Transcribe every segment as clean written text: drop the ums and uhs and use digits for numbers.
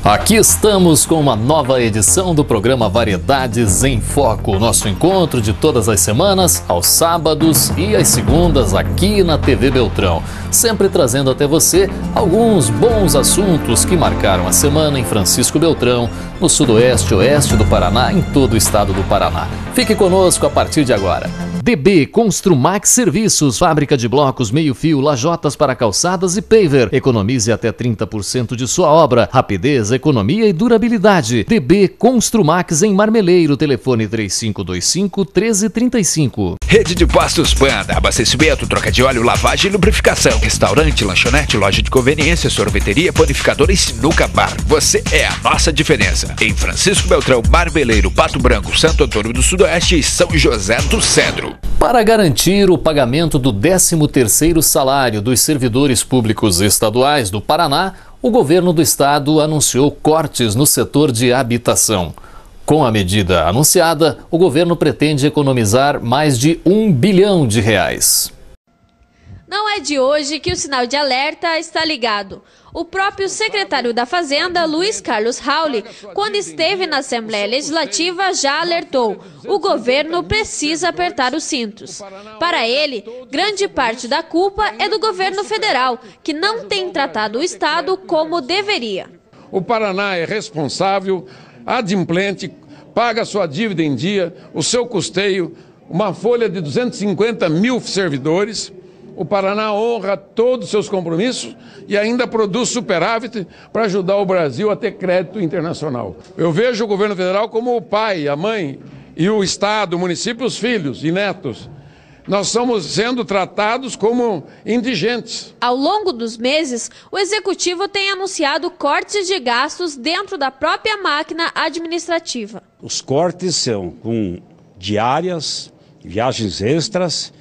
Aqui estamos com uma nova edição do programa Variedades em Foco, nosso encontro de todas as semanas, aos sábados e às segundas aqui na TV Beltrão, sempre trazendo até você alguns bons assuntos que marcaram a semana em Francisco Beltrão, no sudoeste e oeste do Paraná, em todo o estado do Paraná. Fique conosco a partir de agora. DB Construmax Serviços, fábrica de blocos meio-fio, lajotas para calçadas e paver. Economize até 30% de sua obra. Rapidez, economia e durabilidade. DB Construmax em Marmeleiro, telefone 3525-1335. Rede de Postos Panda, abastecimento, troca de óleo, lavagem e lubrificação. Restaurante, lanchonete, loja de conveniência, sorveteria, panificadora e sinuca bar. Você é a nossa diferença. Em Francisco Beltrão, Marmeleiro, Pato Branco, Santo Antônio do Sudoeste e São José do Cedro. Para garantir o pagamento do 13º salário dos servidores públicos estaduais do Paraná, o governo do estado anunciou cortes no setor de habitação. Com a medida anunciada, o governo pretende economizar mais de R$1 bilhão. Não é de hoje que o sinal de alerta está ligado. O próprio secretário da Fazenda, Luiz Carlos Rauli, quando esteve na Assembleia Legislativa, já alertou: o governo precisa apertar os cintos. Para ele, grande parte da culpa é do governo federal, que não tem tratado o estado como deveria. O Paraná é responsável, adimplente, paga sua dívida em dia, o seu custeio, uma folha de 250 mil servidores. O Paraná honra todos os seus compromissos e ainda produz superávit para ajudar o Brasil a ter crédito internacional. Eu vejo o governo federal como o pai, a mãe e o Estado, o município, os filhos e netos. Nós estamos sendo tratados como indigentes. Ao longo dos meses, o Executivo tem anunciado cortes de gastos dentro da própria máquina administrativa. Os cortes são com diárias, viagens extras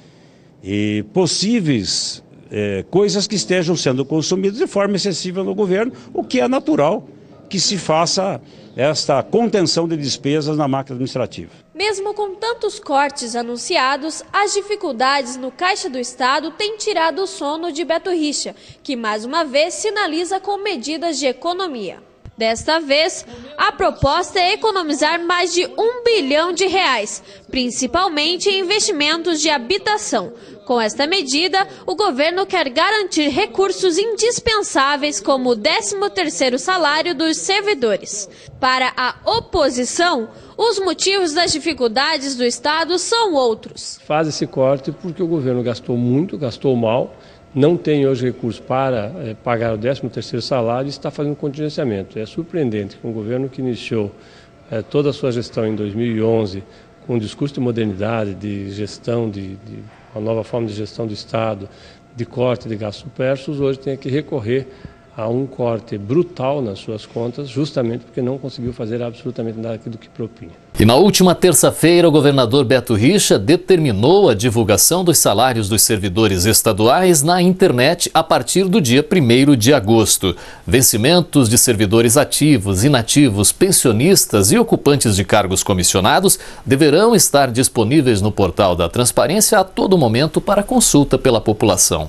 e possíveis coisas que estejam sendo consumidas de forma excessiva no governo, o que é natural que se faça esta contenção de despesas na máquina administrativa. Mesmo com tantos cortes anunciados, as dificuldades no Caixa do Estado têm tirado o sono de Beto Richa, que mais uma vez sinaliza com medidas de economia. Desta vez, a proposta é economizar mais de R$1 bilhão, principalmente em investimentos de habitação. Com esta medida, o governo quer garantir recursos indispensáveis como o 13º salário dos servidores. Para a oposição, os motivos das dificuldades do Estado são outros. Faz esse corte porque o governo gastou muito, gastou mal, não tem hoje recursos para pagar o 13º salário e está fazendo contingenciamento. É surpreendente que um governo que iniciou toda a sua gestão em 2011 com um discurso de modernidade, de gestão, de uma nova forma de gestão do Estado, de corte de gastos supérfluos, hoje tenha que recorrer a um corte brutal nas suas contas, justamente porque não conseguiu fazer absolutamente nada do que propunha. E na última terça-feira, o governador Beto Richa determinou a divulgação dos salários dos servidores estaduais na internet a partir do dia 1º de agosto. Vencimentos de servidores ativos, inativos, pensionistas e ocupantes de cargos comissionados deverão estar disponíveis no portal da Transparência a todo momento para consulta pela população.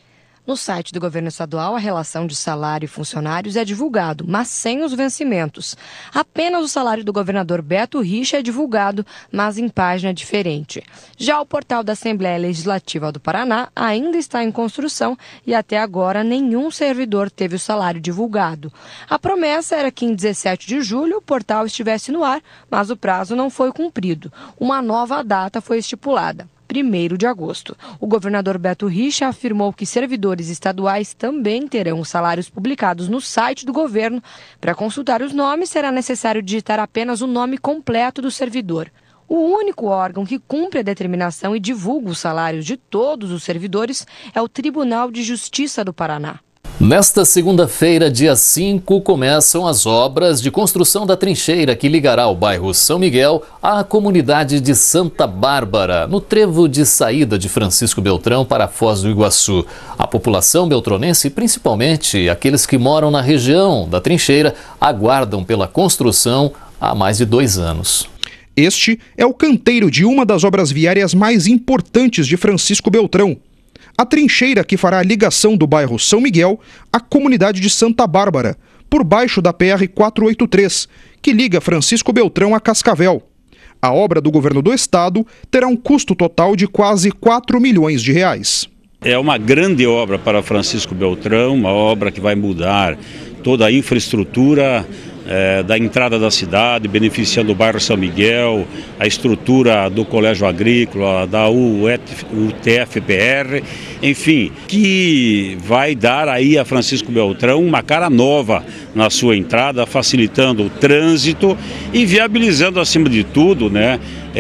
No site do governo estadual, a relação de salário e funcionários é divulgado, mas sem os vencimentos. Apenas o salário do governador Beto Richa é divulgado, mas em página diferente. Já o portal da Assembleia Legislativa do Paraná ainda está em construção e até agora nenhum servidor teve o salário divulgado. A promessa era que em 17 de julho o portal estivesse no ar, mas o prazo não foi cumprido. Uma nova data foi estipulada: 1º de agosto. O governador Beto Richa afirmou que servidores estaduais também terão os salários publicados no site do governo. Para consultar os nomes, será necessário digitar apenas o nome completo do servidor. O único órgão que cumpre a determinação e divulga os salários de todos os servidores é o Tribunal de Justiça do Paraná. Nesta segunda-feira, dia 5, começam as obras de construção da trincheira que ligará o bairro São Miguel à comunidade de Santa Bárbara, no trevo de saída de Francisco Beltrão para Foz do Iguaçu. A população beltronense, principalmente aqueles que moram na região da trincheira, aguardam pela construção há mais de 2 anos. Este é o canteiro de uma das obras viárias mais importantes de Francisco Beltrão. A trincheira que fará a ligação do bairro São Miguel à comunidade de Santa Bárbara, por baixo da PR-483, que liga Francisco Beltrão a Cascavel. A obra do governo do estado terá um custo total de quase 4 milhões de reais. É uma grande obra para Francisco Beltrão, uma obra que vai mudar toda a infraestrutura da entrada da cidade, beneficiando o bairro São Miguel, a estrutura do Colégio Agrícola, da UTF-PR, enfim, que vai dar aí a Francisco Beltrão uma cara nova na sua entrada, facilitando o trânsito e viabilizando, acima de tudo, né,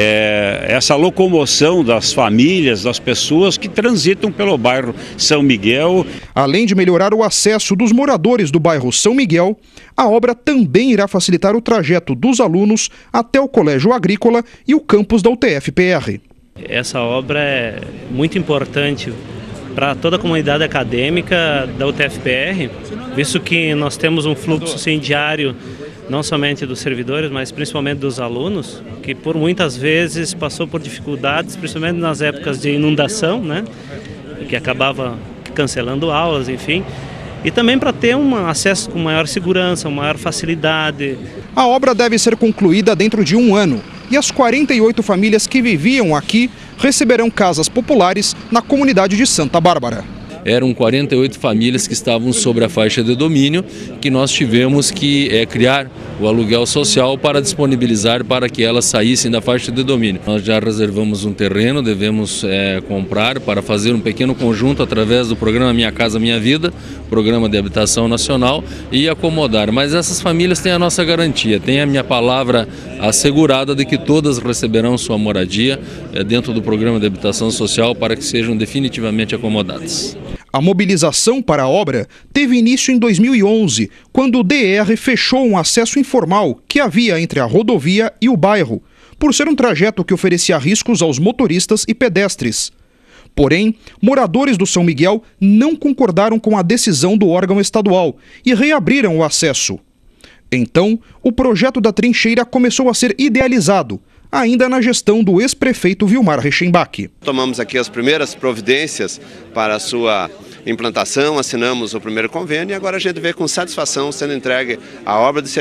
essa locomoção das famílias, das pessoas que transitam pelo bairro São Miguel. Além de melhorar o acesso dos moradores do bairro São Miguel, a obra também irá facilitar o trajeto dos alunos até o Colégio Agrícola e o campus da UTF-PR. Essa obra é muito importante para toda a comunidade acadêmica da UTF-PR, visto que nós temos um fluxo diário não somente dos servidores, mas principalmente dos alunos, que por muitas vezes passou por dificuldades, principalmente nas épocas de inundação, né, que acabava cancelando aulas, enfim, e também para ter um acesso com maior segurança, maior facilidade. A obra deve ser concluída dentro de 1 ano e as 48 famílias que viviam aqui receberão casas populares na comunidade de Santa Bárbara. Eram 48 famílias que estavam sobre a faixa de domínio, que nós tivemos que criar o aluguel social para disponibilizar para que elas saíssem da faixa de domínio. Nós já reservamos um terreno, devemos comprar para fazer um pequeno conjunto através do programa Minha Casa Minha Vida, programa de habitação nacional, e acomodar. Mas essas famílias têm a nossa garantia, têm a minha palavra assegurada de que todas receberão sua moradia dentro do programa de habitação social para que sejam definitivamente acomodadas. A mobilização para a obra teve início em 2011, quando o DR fechou um acesso informal que havia entre a rodovia e o bairro, por ser um trajeto que oferecia riscos aos motoristas e pedestres. Porém, moradores do São Miguel não concordaram com a decisão do órgão estadual e reabriram o acesso. Então, o projeto da trincheira começou a ser idealizado, ainda na gestão do ex-prefeito Vilmar Reichenbach. Tomamos aqui as primeiras providências para a sua implantação, assinamos o primeiro convênio e agora a gente vê com satisfação sendo entregue a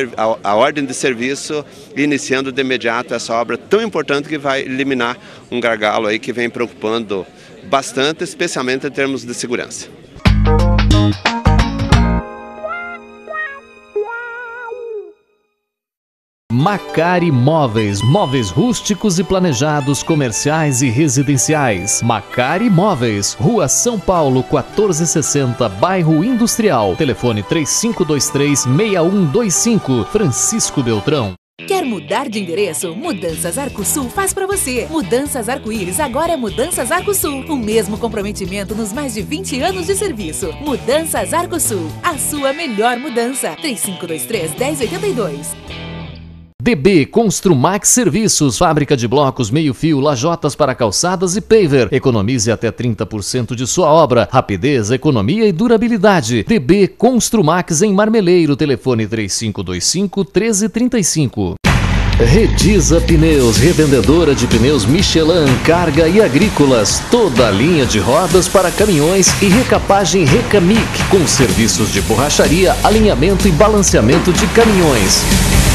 ordem de serviço, iniciando de imediato essa obra tão importante que vai eliminar um gargalo aí que vem preocupando bastante, especialmente em termos de segurança. Macari Móveis, móveis rústicos e planejados, comerciais e residenciais. Macari Móveis, Rua São Paulo, 1460, Bairro Industrial. Telefone 3523-6125, Francisco Beltrão. Quer mudar de endereço? Mudanças Arcosul faz para você. Mudanças Arco-Íris agora é Mudanças Arcosul. O mesmo comprometimento nos mais de 20 anos de serviço. Mudanças Arcosul, a sua melhor mudança. 3523-1082. DB Construmax Serviços, fábrica de blocos meio-fio, lajotas para calçadas e paver. Economize até 30% de sua obra. Rapidez, economia e durabilidade. DB Construmax em Marmeleiro, telefone 3525-1335. Redisa Pneus, revendedora de pneus Michelin, carga e agrícolas. Toda a linha de rodas para caminhões e recapagem Recamic, com serviços de borracharia, alinhamento e balanceamento de caminhões.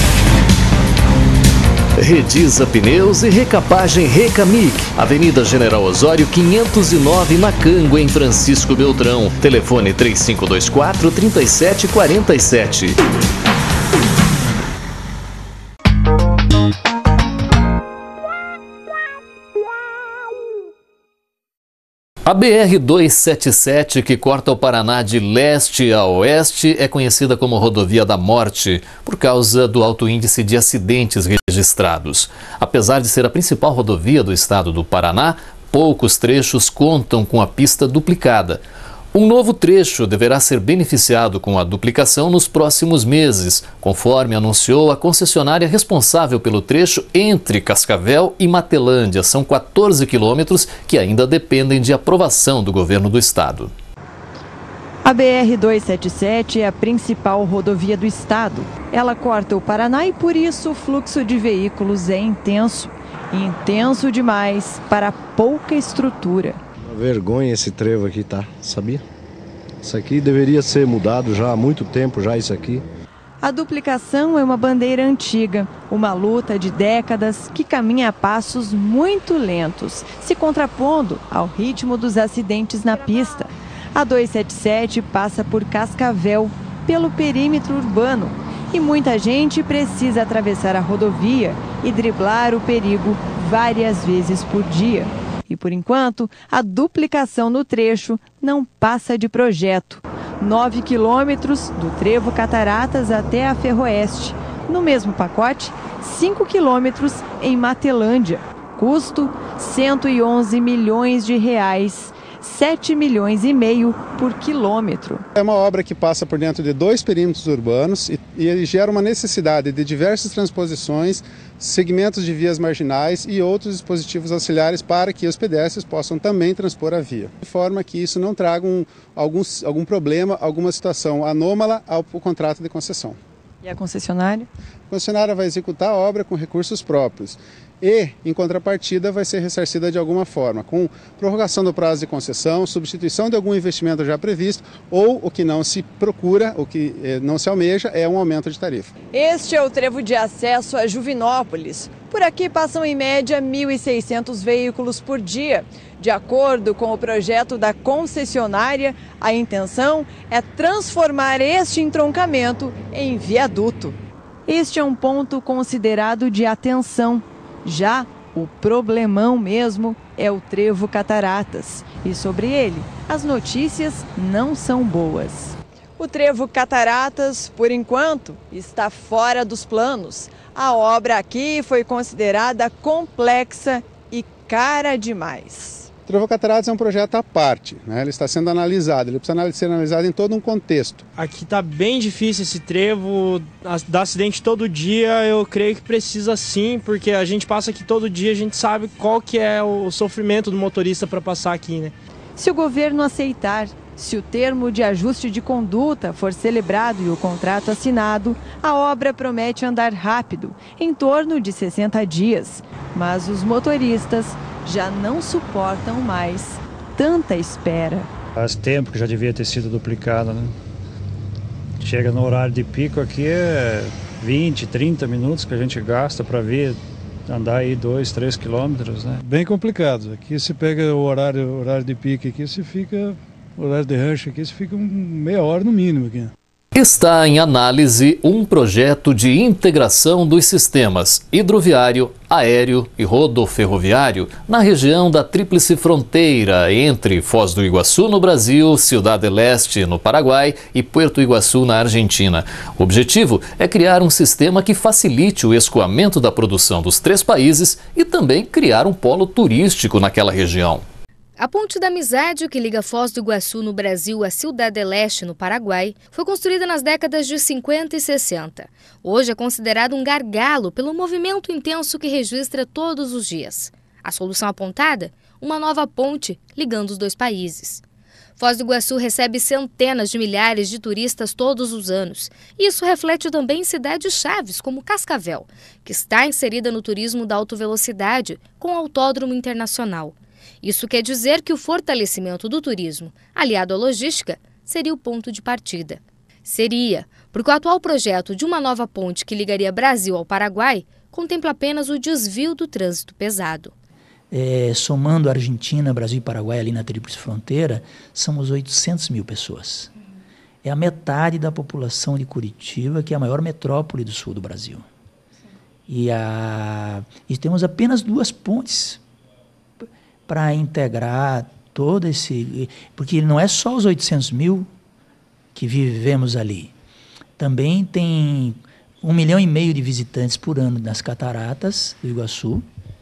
Redisa Pneus e recapagem Recamic, Avenida General Osório 509, na Cango, em Francisco Beltrão. Telefone 3524-3747. A BR-277, que corta o Paraná de leste a oeste, é conhecida como Rodovia da Morte, por causa do alto índice de acidentes registrados. Apesar de ser a principal rodovia do estado do Paraná, poucos trechos contam com a pista duplicada. Um novo trecho deverá ser beneficiado com a duplicação nos próximos meses, conforme anunciou a concessionária responsável pelo trecho entre Cascavel e Matelândia. São 14 quilômetros que ainda dependem de aprovação do governo do estado. A BR-277 é a principal rodovia do estado. Ela corta o Paraná e, por isso, o fluxo de veículos é intenso. Intenso demais para pouca estrutura. Vergonha esse trevo aqui, tá? Sabia? Isso aqui deveria ser mudado já há muito tempo, já isso aqui. A duplicação é uma bandeira antiga, uma luta de décadas que caminha a passos muito lentos, se contrapondo ao ritmo dos acidentes na pista. A 277 passa por Cascavel, pelo perímetro urbano, e muita gente precisa atravessar a rodovia e driblar o perigo várias vezes por dia. E, por enquanto, a duplicação no trecho não passa de projeto. 9 quilômetros do Trevo Cataratas até a Ferroeste. No mesmo pacote, 5 quilômetros em Matelândia. Custo, 111 milhões de reais. 7 milhões e meio por quilômetro. É uma obra que passa por dentro de 2 perímetros urbanos e gera uma necessidade de diversas transposições, segmentos de vias marginais e outros dispositivos auxiliares para que os pedestres possam também transpor a via. De forma que isso não traga algum problema, alguma situação anômala ao contrato de concessão. E a concessionária? A concessionária vai executar a obra com recursos próprios e, em contrapartida, vai ser ressarcida de alguma forma, com prorrogação do prazo de concessão, substituição de algum investimento já previsto ou o que não se procura, o que não se almeja, é um aumento de tarifa. Este é o trevo de acesso a Juvinópolis. Por aqui passam em média 1.600 veículos por dia. De acordo com o projeto da concessionária, a intenção é transformar este entroncamento em viaduto. Este é um ponto considerado de atenção. Já o problemão mesmo é o Trevo Cataratas. E sobre ele, as notícias não são boas. O Trevo Cataratas, por enquanto, está fora dos planos. A obra aqui foi considerada complexa e cara demais. O Trevo Cataratas é um projeto à parte, né? Ele está sendo analisado, ele precisa ser analisado em todo um contexto. Aqui está bem difícil esse trevo, dá acidente todo dia, eu creio que precisa sim, porque a gente passa aqui todo dia, a gente sabe qual que é o sofrimento do motorista para passar aqui, né? Se o governo aceitar, se o termo de ajuste de conduta for celebrado e o contrato assinado, a obra promete andar rápido, em torno de 60 dias. Mas os motoristas já não suportam mais tanta espera. Faz tempo que já devia ter sido duplicado, né? Chega no horário de pico aqui, é 20, 30 minutos que a gente gasta para vir andar aí 2, 3 quilômetros, né? Bem complicado. Aqui se pega o horário de pico aqui, se fica, o horário de rancho aqui, se fica meia hora no mínimo aqui. Está em análise um projeto de integração dos sistemas hidroviário, aéreo e rodoferroviário na região da Tríplice Fronteira entre Foz do Iguaçu, no Brasil, Ciudad del Este, no Paraguai e Puerto Iguaçu, na Argentina. O objetivo é criar um sistema que facilite o escoamento da produção dos 3 países e também criar um polo turístico naquela região. A Ponte da Amizade, que liga Foz do Iguaçu, no Brasil, a Ciudad del Este, no Paraguai, foi construída nas décadas de 50 e 60. Hoje é considerado um gargalo pelo movimento intenso que registra todos os dias. A solução apontada? Uma nova ponte ligando os 2 países. Foz do Iguaçu recebe centenas de milhares de turistas todos os anos. Isso reflete também em cidades-chaves, como Cascavel, que está inserida no turismo da alta velocidade, com autódromo internacional. Isso quer dizer que o fortalecimento do turismo, aliado à logística, seria o ponto de partida. Seria, porque o atual projeto de uma nova ponte que ligaria Brasil ao Paraguai contempla apenas o desvio do trânsito pesado. Somando a Argentina, Brasil e Paraguai ali na Tríplice Fronteira, somos 800 mil pessoas. É a metade da população de Curitiba, que é a maior metrópole do sul do Brasil. E temos apenas 2 pontes para integrar todo esse... Porque não é só os 800 mil que vivemos ali. Também tem 1,5 milhão de visitantes por ano nas cataratas do Iguaçu.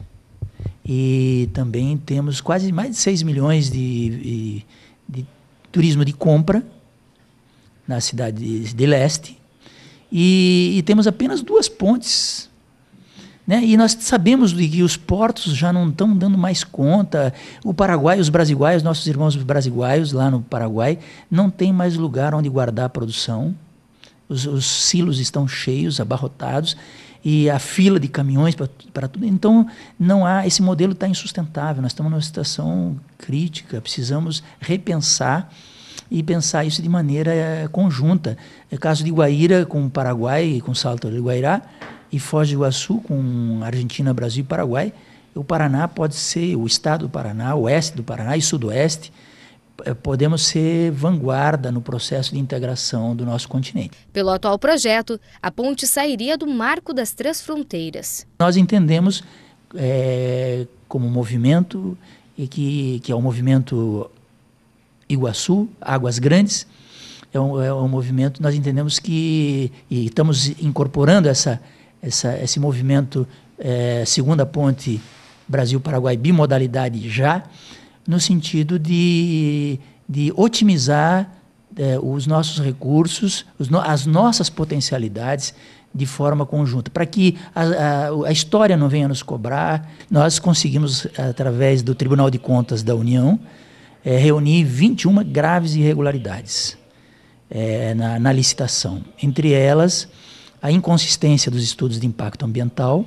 E também temos quase mais de 6 milhões de turismo de compra na cidade de leste. E temos apenas 2 pontes. Né? E nós sabemos que os portos já não estão dando mais conta. O Paraguai, os brasiguaios, nossos irmãos brasiguaios lá no Paraguai, não tem mais lugar onde guardar a produção. Os silos estão cheios, abarrotados, e a fila de caminhões para tudo. Então, esse modelo está insustentável. Nós estamos numa situação crítica, precisamos repensar e pensar isso de maneira conjunta. É o caso de Guaíra com o Paraguai, com Salto do Guairá, e Foz do Iguaçu com Argentina, Brasil e Paraguai. O Paraná pode ser, o estado do Paraná, o oeste do Paraná e sudoeste, podemos ser vanguarda no processo de integração do nosso continente. Pelo atual projeto, a ponte sairia do Marco das Três Fronteiras. Nós entendemos como movimento, e que é o movimento Iguaçu, Águas Grandes, é um movimento, nós entendemos que, e estamos incorporando esse movimento segunda ponte Brasil-Paraguai bimodalidade já, no sentido de otimizar os nossos recursos, as nossas potencialidades de forma conjunta, para que a história não venha nos cobrar. Nós conseguimos, através do Tribunal de Contas da União, reunir 21 graves irregularidades na licitação. Entre elas, a inconsistência dos estudos de impacto ambiental,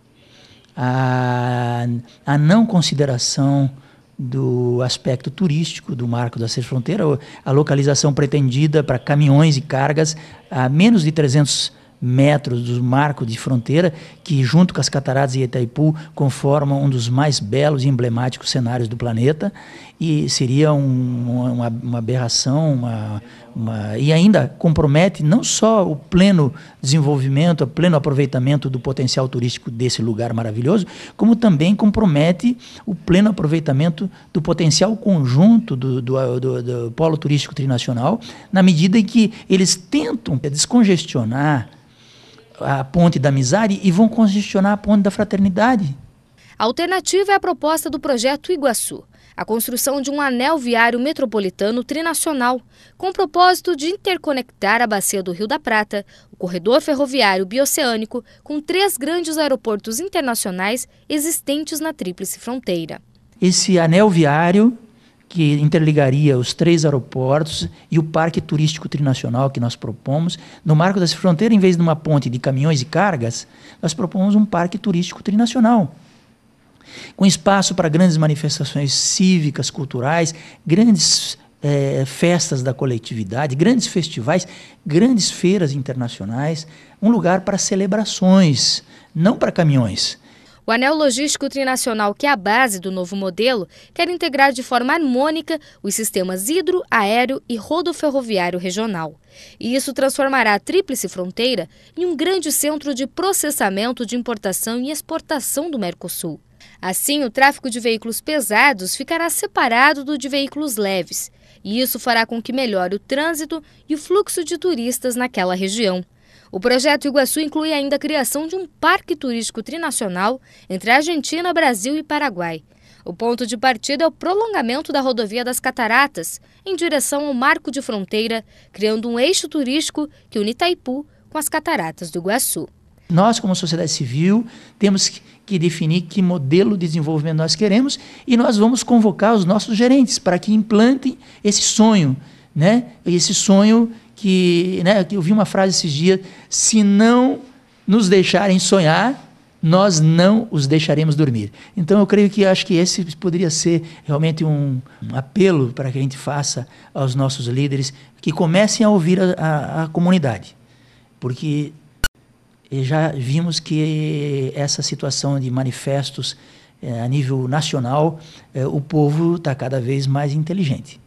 a não consideração do aspecto turístico do Marco da Três Fronteiras, a localização pretendida para caminhões e cargas a menos de 300 metros do marco de fronteira, que junto com as cataratas de Itaipu conformam um dos mais belos e emblemáticos cenários do planeta, e seria uma aberração, e ainda compromete não só o pleno desenvolvimento, o pleno aproveitamento do potencial turístico desse lugar maravilhoso, como também compromete o pleno aproveitamento do potencial conjunto do polo turístico trinacional, na medida em que eles tentam descongestionar a ponte da amizade e vão congestionar a ponte da fraternidade. A alternativa é a proposta do projeto Iguaçu, a construção de um anel viário metropolitano trinacional, com o propósito de interconectar a bacia do Rio da Prata, o corredor ferroviário bioceânico, com 3 grandes aeroportos internacionais existentes na Tríplice Fronteira. Esse anel viário, que interligaria os 3 aeroportos e o parque turístico trinacional que nós propomos, no Marco das Fronteiras, em vez de uma ponte de caminhões e cargas, nós propomos um parque turístico trinacional, com espaço para grandes manifestações cívicas, culturais, grandes festas da coletividade, grandes festivais, grandes feiras internacionais, um lugar para celebrações, não para caminhões. O anel logístico trinacional, que é a base do novo modelo, quer integrar de forma harmônica os sistemas hidro, aéreo e rodoferroviário regional. E isso transformará a Tríplice Fronteira em um grande centro de processamento de importação e exportação do Mercosul. Assim, o tráfego de veículos pesados ficará separado do de veículos leves, e isso fará com que melhore o trânsito e o fluxo de turistas naquela região. O projeto Iguaçu inclui ainda a criação de um parque turístico trinacional entre Argentina, Brasil e Paraguai. O ponto de partida é o prolongamento da rodovia das Cataratas, em direção ao Marco de Fronteira, criando um eixo turístico que une Itaipu com as Cataratas do Iguaçu. Nós, como sociedade civil, temos que definir que modelo de desenvolvimento nós queremos, e nós vamos convocar os nossos gerentes para que implantem esse sonho, né? Esse sonho que eu vi uma frase esses dias: se não nos deixarem sonhar, nós não os deixaremos dormir. Então eu creio que acho que esse poderia ser realmente um apelo para que a gente faça aos nossos líderes, que comecem a ouvir a comunidade, porque já vimos que essa situação de manifestos a nível nacional, o povo está cada vez mais inteligente.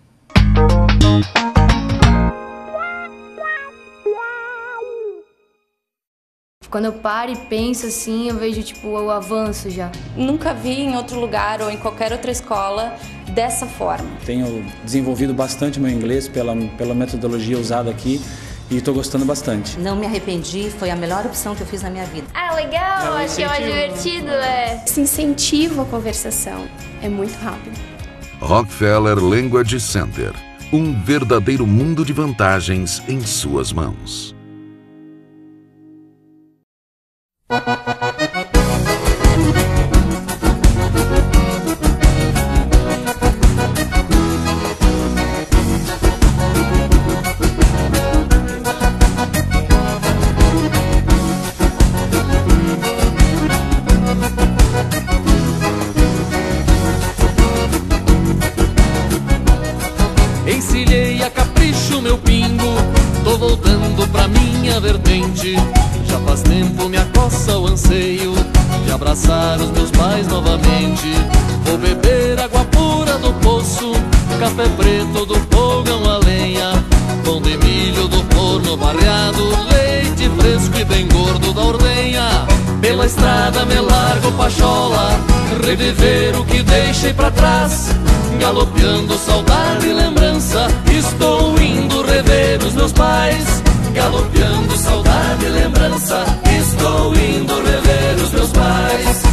Quando eu paro e penso assim, eu vejo o avanço já. Nunca vi em outro lugar ou em qualquer outra escola dessa forma. Tenho desenvolvido bastante meu inglês pela metodologia usada aqui e estou gostando bastante. Não me arrependi, foi a melhor opção que eu fiz na minha vida. Ah, legal, acho que é mais divertido, Esse incentivo à conversação é muito rápido. Rockefeller Language Center, um verdadeiro mundo de vantagens em suas mãos. Encilhei a cabeça pra minha vertente. Já faz tempo me acossa o anseio de abraçar os meus pais novamente. Vou beber água pura do poço, café preto do fogão a lenha, pão de milho do forno barreado, leite fresco e bem gordo da ordenha. Pela estrada me largo pachola, reviver o que deixei pra trás. Galopeando saudade e lembrança, estou indo rever os meus pais. Galopeando saudade e lembrança, estou indo rever os meus pais.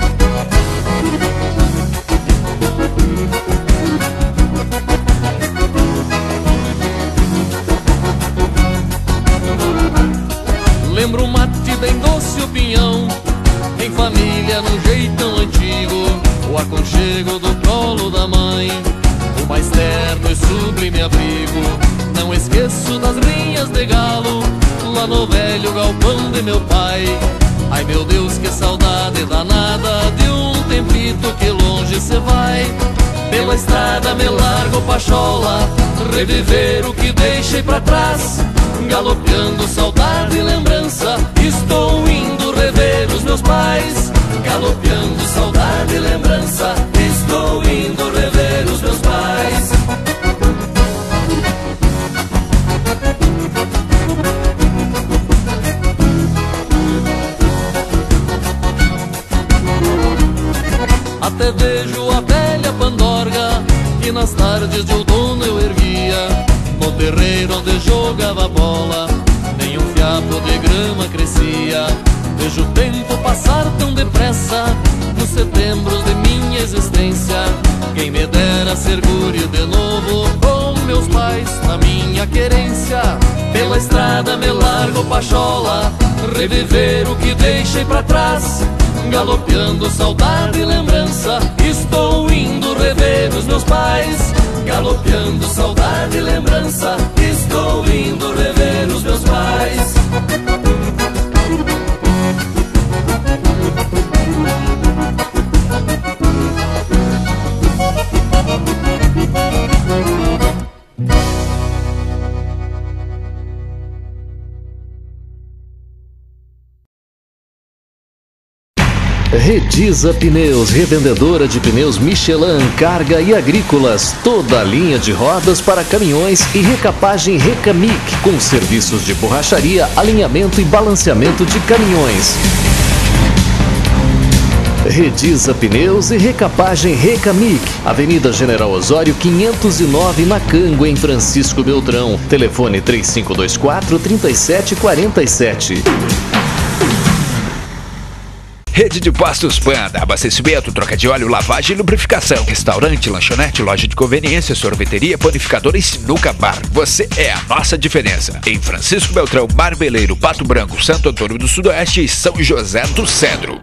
Lembro um mate bem doce, o pinhão, em família num jeitão antigo, o aconchego do colo da mãe, o mais terno e sublime abrigo. Não esqueço das rinhas de galo, lá no velho galpão de meu pai. Ai meu Deus, que saudade danada de um tempito que longe cê vai. Pela estrada me largo pachola, reviver o que deixei pra trás. Galopeando saudade e lembrança, estou indo rever os meus pais. Galopeando saudade e lembrança, estou indo rever os meus pais. Até vejo a velha pandorga que nas tardes de outono eu erguia, no terreiro onde jogava bola, nenhum fiapo de grama crescia. Vejo o tempo passar tão depressa nos setembros de minha existência. Quem me dera ser guri de novo com meus pais na minha querência. Pela estrada me largo pachola, reviver o que deixei pra trás. Galopeando saudade e lembrança, estou indo rever os meus pais. Galopeando saudade e lembrança, estou indo rever os meus pais. Redisa Pneus, revendedora de pneus Michelin, carga e agrícolas, toda a linha de rodas para caminhões e recapagem Recamic, com serviços de borracharia, alinhamento e balanceamento de caminhões. Redisa Pneus e recapagem Recamic, Avenida General Osório 509, na Cango, em Francisco Beltrão. Telefone 3524-3747. Rede de Postos Panda, abastecimento, troca de óleo, lavagem e lubrificação. Restaurante, lanchonete, loja de conveniência, sorveteria, panificadora e sinuca bar. Você é a nossa diferença. Em Francisco Beltrão, Marbeleiro, Pato Branco, Santo Antônio do Sudoeste e São José do Cedro.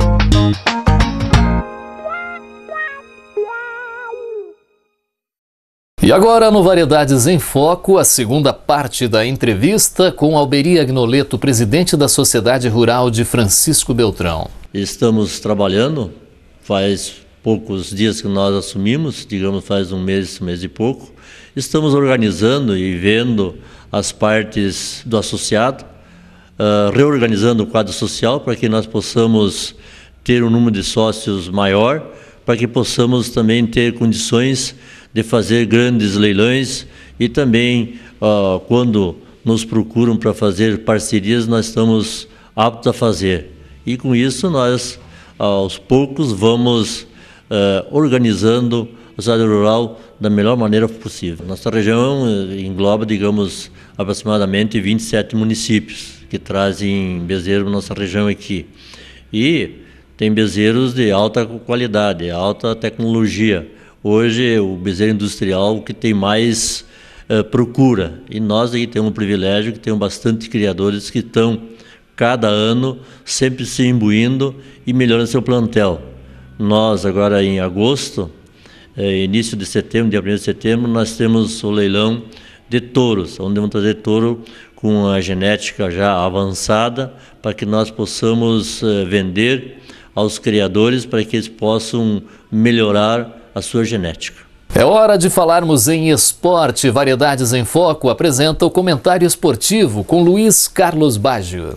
E agora, no Variedades em Foco, a segunda parte da entrevista com Alberi Agnoleto, presidente da Sociedade Rural de Francisco Beltrão. Estamos trabalhando, faz poucos dias que nós assumimos, digamos faz um mês e pouco. Estamos organizando e vendo as partes do associado, reorganizando o quadro social para que nós possamos ter um número de sócios maior, para que possamos também ter condições de fazer grandes leilões e também, quando nos procuram para fazer parcerias, nós estamos aptos a fazer. E com isso nós, aos poucos, vamos organizando a sociedade rural da melhor maneira possível. Nossa região engloba, digamos, aproximadamente 27 municípios que trazem bezerro na nossa região aqui. E tem bezerros de alta qualidade, alta tecnologia. Hoje o bezerro industrial que tem mais procura, e nós aqui temos um privilégio que temos bastante criadores que estão cada ano sempre se imbuindo e melhorando seu plantel. Nós agora em agosto, início de setembro, dia 1º de setembro, nós temos o leilão de touros, onde vamos trazer touro com a genética já avançada para que nós possamos vender aos criadores para que eles possam melhorar a sua genética. É hora de falarmos em esporte. Variedades em Foco apresenta o comentário esportivo com Luiz Carlos Baggio.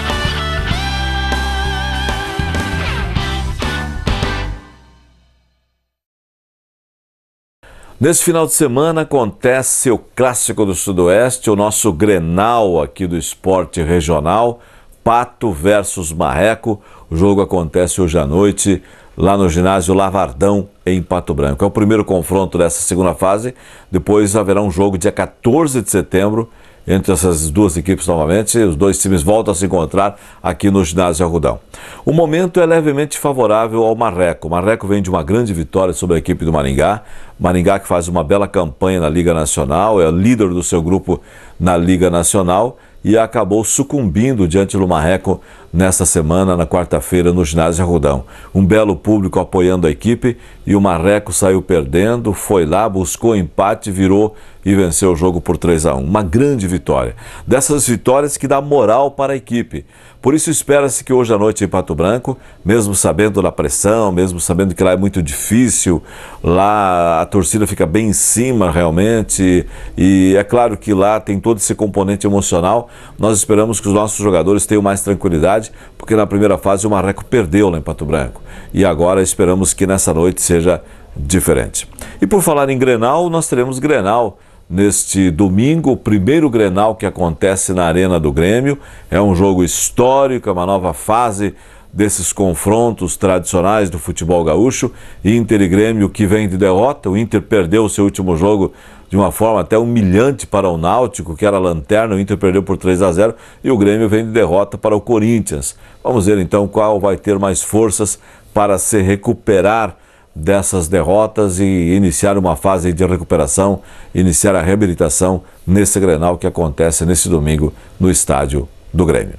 Nesse final de semana acontece o Clássico do Sudoeste, o nosso Grenal aqui do esporte regional, Pato versus Marreco. O jogo acontece hoje à noite lá no ginásio Lavardão, em Pato Branco. É o primeiro confronto dessa segunda fase, depois haverá um jogo dia 14 de setembro, entre essas duas equipes novamente, os dois times voltam a se encontrar aqui no ginásio Arrudão. O momento é levemente favorável ao Marreco. O Marreco vem de uma grande vitória sobre a equipe do Maringá. Maringá que faz uma bela campanha na Liga Nacional, é líder do seu grupo na Liga Nacional e acabou sucumbindo diante do Marreco nesta semana, na quarta-feira, no ginásio Arrudão. Um belo público apoiando a equipe e o Marreco saiu perdendo, foi lá, buscou empate, virou e venceu o jogo por 3-1. Uma grande vitória. Dessas vitórias que dá moral para a equipe. Por isso espera-se que hoje à noite em Pato Branco, mesmo sabendo da pressão, mesmo sabendo que lá é muito difícil, lá a torcida fica bem em cima realmente, e é claro que lá tem todo esse componente emocional. Nós esperamos que os nossos jogadores tenham mais tranquilidade, porque na primeira fase o Marreco perdeu lá em Pato Branco, e agora esperamos que nessa noite seja diferente. E por falar em Grenal, nós teremos Grenal neste domingo, o primeiro Grenal que acontece na Arena do Grêmio. É um jogo histórico, é uma nova fase desses confrontos tradicionais do futebol gaúcho. Inter e Grêmio que vem de derrota. O Inter perdeu o seu último jogo de uma forma até humilhante para o Náutico, que era a lanterna. O Inter perdeu por 3-0 e o Grêmio vem de derrota para o Corinthians. Vamos ver então qual vai ter mais forças para se recuperar dessas derrotas e iniciar uma fase de recuperação, iniciar a reabilitação nesse Grenal que acontece nesse domingo no estádio do Grêmio.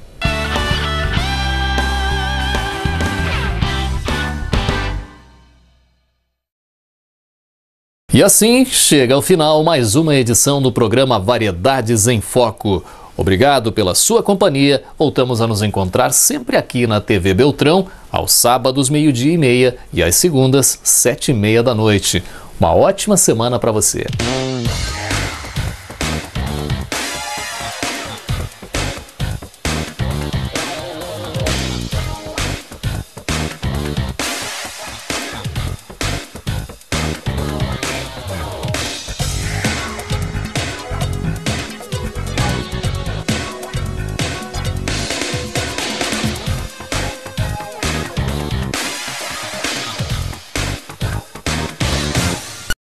E assim chega ao final mais uma edição do programa Variedades em Foco. Obrigado pela sua companhia. Voltamos a nos encontrar sempre aqui na TV Beltrão, aos sábados, 12:30 e às segundas, 19h30 da noite. Uma ótima semana para você.